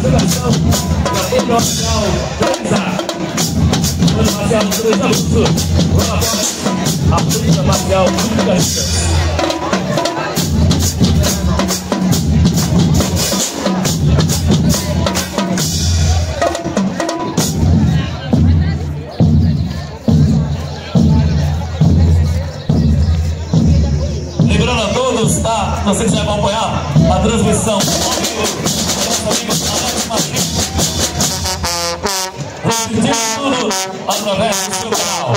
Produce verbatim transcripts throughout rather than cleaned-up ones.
delegação da Banda Marcial Transar. Banda Marcial Transar Luxo. Vamos agora a Polícia Marcial Luxo. Lembrando a todos, tá? Você que vai acompanhar a transmissão ao vivo, nosso amigo Alex Martins, transmitindo tudo através do seu canal.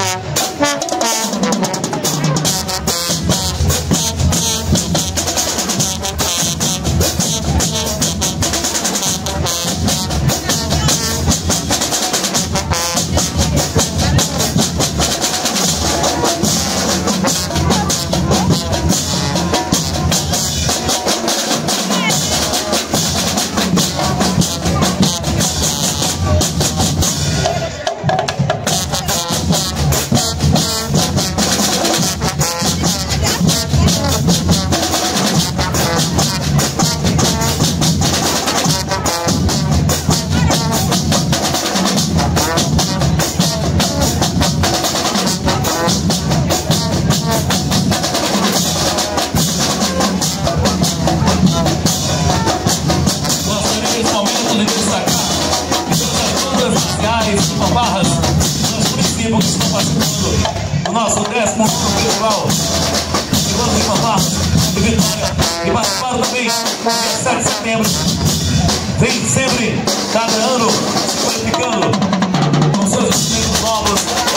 Barras, os municípios que estão participando do nosso décimo festival de Banda de Fanfarras de Vitória, e participaram também no dia sete de setembro. Vem sempre, cada ano, se qualificando com seus instrumentos novos,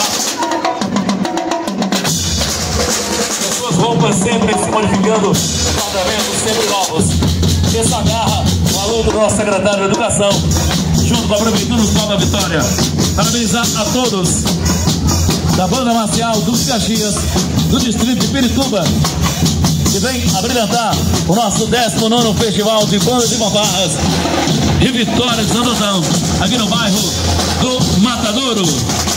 com suas roupas sempre se modificando, tratamentos sempre novos. Essa garra, o aluno do nosso secretário de Educação, junto com a Prefeitura Municipal da Vitória. Parabenizar a todos da Banda Marcial dos Caxias, do Distrito de Pirituba, que vem abrilhantar o nosso décimo nono Festival de Bandas de Fanfarras de Vitória de Santo Antão, aqui no bairro do Matadouro.